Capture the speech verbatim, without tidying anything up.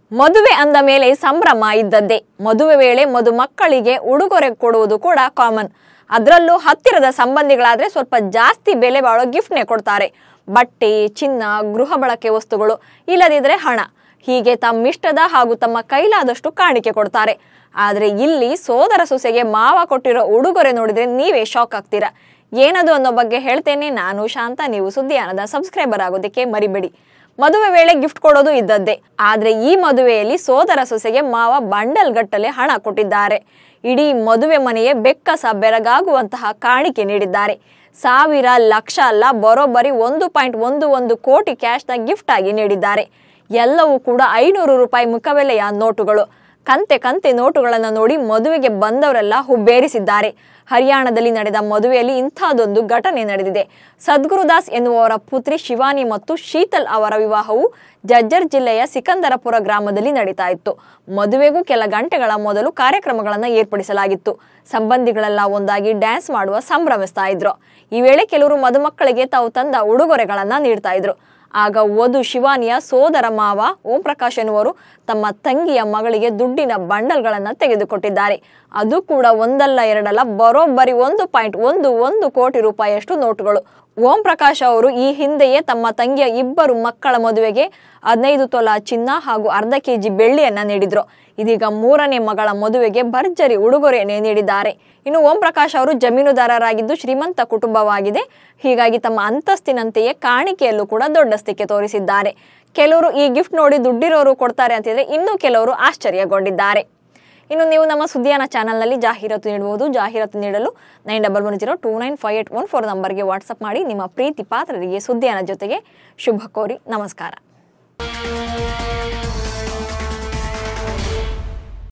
ಮದುವೆ ಅಂದ ಮೇಲೆ ಸಂಭ್ರಮ ಇದ್ದದ್ದೇ. ಮದುವೆ ವೇಳೆ ಮದುಮಕ್ಕಳಿಗೆ ಉಡುಗೊರೆ ಕೊಡುವುದು ಕೂಡ ಕಾಮನ್. ಅದರಲ್ಲೂ ಹತ್ತಿರದ ಸಂಬಂಧಿಗಳಾದ್ರೆ ಸ್ವಲ್ಪ ಜಾಸ್ತಿ ಬೆಲೆ ಬಾಳೋ ಗಿಫ್ಟ್ನೇ ಕೊಡ್ತಾರೆ. ಬಟ್ಟೆ, ಚಿನ್ನ, ಗೃಹ ಬಳಕೆ ವಸ್ತುಗಳು, ಇಲ್ಲದಿದ್ರೆ ಹಣ, ಹೀಗೆ ತಮ್ಮಿಷ್ಟದ ಹಾಗೂ ತಮ್ಮ ಕೈಲಾದಷ್ಟು ಕಾಣಿಕೆ ಕೊಡ್ತಾರೆ. ಆದ್ರೆ ಇಲ್ಲಿ ಸೋದರ ಸೊಸೆಗೆ ಮಾವ ಕೊಟ್ಟಿರೋ ಉಡುಗೊರೆ ನೋಡಿದ್ರೆ ನೀವೇ ಶಾಕ್ ಆಗ್ತೀರಾ. ಏನದು ಅನ್ನೋ ಬಗ್ಗೆ ಹೇಳ್ತೇನೆ. ನಾನು ಶಾಂತ, ನೀವು ಸುದ್ದಿಯಾನದ ಸಬ್ಸ್ಕ್ರೈಬರ್ ಆಗೋದಕ್ಕೆ ಮರಿಬೇಡಿ. ಮದುವೆ ವೇಳೆ ಗಿಫ್ಟ್ ಕೊಡೋದು ಇದ್ದದ್ದೇ. ಆದ್ರೆ ಈ ಮದುವೆಯಲ್ಲಿ ಸೋದರ ಸೊಸೆಗೆ ಮಾವ ಬಂಡಲ್ ಗಟ್ಟಲೆ ಹಣ ಕೊಟ್ಟಿದ್ದಾರೆ. ಇಡೀ ಮದುವೆ ಮನೆಯೇ ಬೆಕ್ಕಸ ಬೆರಗಾಗುವಂತಹ ಕಾಣಿಕೆ ನೀಡಿದ್ದಾರೆ. ಸಾವಿರ, ಲಕ್ಷ ಅಲ್ಲ, ಬರೋಬ್ಬರಿ ಒಂದು ಪಾಯಿಂಟ್ ಒಂದು ಒಂದು ಕೋಟಿ ಕ್ಯಾಶ್ನ ಗಿಫ್ಟ್ ಆಗಿ ನೀಡಿದ್ದಾರೆ. ಎಲ್ಲವೂ ಕೂಡ ಐನೂರು ರೂಪಾಯಿ ಮುಖಬೆಲೆಯ ನೋಟುಗಳು. ಕಂತೆ ಕಂತೆ ನೋಟುಗಳನ್ನು ನೋಡಿ ಮದುವೆಗೆ ಬಂದವರೆಲ್ಲ ಹುಬ್ಬೇರಿಸಿದ್ದಾರೆ. ಹರಿಯಾಣದಲ್ಲಿ ನಡೆದ ಮದುವೆಯಲ್ಲಿ ಇಂಥದ್ದೊಂದು ಘಟನೆ ನಡೆದಿದೆ. ಸದ್ಗುರುದಾಸ್ ಎನ್ನುವವರ ಪುತ್ರಿ ಶಿವಾನಿ ಮತ್ತು ಶೀತಲ್ ಅವರ ವಿವಾಹವು ಜಜ್ಜರ್ ಜಿಲ್ಲೆಯ ಸಿಕಂದರಪುರ ಗ್ರಾಮದಲ್ಲಿ ನಡೀತಾ ಇತ್ತು. ಮದುವೆಗೂ ಕೆಲ ಗಂಟೆಗಳ ಮೊದಲು ಕಾರ್ಯಕ್ರಮಗಳನ್ನು ಏರ್ಪಡಿಸಲಾಗಿತ್ತು. ಸಂಬಂಧಿಗಳೆಲ್ಲ ಒಂದಾಗಿ ಡ್ಯಾನ್ಸ್ ಮಾಡುವ ಸಂಭ್ರಮಿಸ್ತಾ ಇದ್ರು. ಈ ವೇಳೆ ಕೆಲವರು ಮದುಮಕ್ಕಳಿಗೆ ತಾವು ತಂದ ಉಡುಗೊರೆಗಳನ್ನ ನೀಡ್ತಾ ಇದ್ರು. ಆಗ ವಧು ಶಿವಾನಿಯ ಸೋದರ ಮಾವ ಓಂ ಪ್ರಕಾಶ್ ಎನ್ನುವರು ತಮ್ಮ ತಂಗಿಯ ಮಗಳಿಗೆ ದುಡ್ಡಿನ ಬಂಡಲ್ಗಳನ್ನ ತೆಗೆದುಕೊಟ್ಟಿದ್ದಾರೆ. ಅದು ಕೂಡ ಒಂದಲ್ಲ ಎರಡಲ್ಲ, ಬರೋಬ್ಬರಿ ಒಂದು ಪಾಯಿಂಟ್ ಒಂದು ಒಂದು ಕೋಟಿ ರೂಪಾಯಿಯಷ್ಟು ನೋಟುಗಳು. ಓಂ ಪ್ರಕಾಶ್ ಅವರು ಈ ಹಿಂದೆಯೇ ತಮ್ಮ ತಂಗಿಯ ಇಬ್ಬರು ಮಕ್ಕಳ ಮದುವೆಗೆ ಹದಿನೈದು ತೊಲ ಚಿನ್ನ ಹಾಗೂ ಅರ್ಧ ಕೆಜಿ ಬೆಳ್ಳಿಯನ್ನ ನೀಡಿದ್ರು. ಇದೀಗ ಮೂರನೇ ಮಗಳ ಮದುವೆಗೆ ಭರ್ಜರಿ ಉಡುಗೊರೆಯನ್ನೇ ನೀಡಿದ್ದಾರೆ. ಇನ್ನು ಓಂ ಪ್ರಕಾಶ್ ಅವರು ಜಮೀನುದಾರರಾಗಿದ್ದು ಶ್ರೀಮಂತ ಕುಟುಂಬವಾಗಿದೆ. ಹೀಗಾಗಿ ತಮ್ಮ ಅಂತಸ್ತಿನಂತೆಯೇ ಕಾಣಿಕೆಯಲ್ಲೂ ಕೂಡ ದೊಡ್ಡಸ್ತಿಕೆ ತೋರಿಸಿದ್ದಾರೆ. ಕೆಲವರು ಈ ಗಿಫ್ಟ್ ನೋಡಿ ದುಡ್ಡಿರೋರು ಕೊಡ್ತಾರೆ ಅಂತಿದ್ರೆ, ಇನ್ನು ಕೆಲವರು ಆಶ್ಚರ್ಯಗೊಂಡಿದ್ದಾರೆ. ಇನ್ನು ನೀವು ನಮ್ಮ ಸುದ್ದಿಯಾನ ಚಾನಲ್ನಲ್ಲಿ ಜಾಹೀರಾತು ನೀಡಬಹುದು. ಜಾಹೀರಾತು ನೀಡಲು nine double one zero two nine five eight one four ನಂಬರ್ಗೆ ವಾಟ್ಸಪ್ ಮಾಡಿ ನಿಮ್ಮ ಪ್ರೀತಿ ಪಾತ್ರರಿಗೆ ಸುದ್ದಿಯಾನ ಜೊತೆಗೆ ಶುಭ ಕೋರಿ. ನಮಸ್ಕಾರ.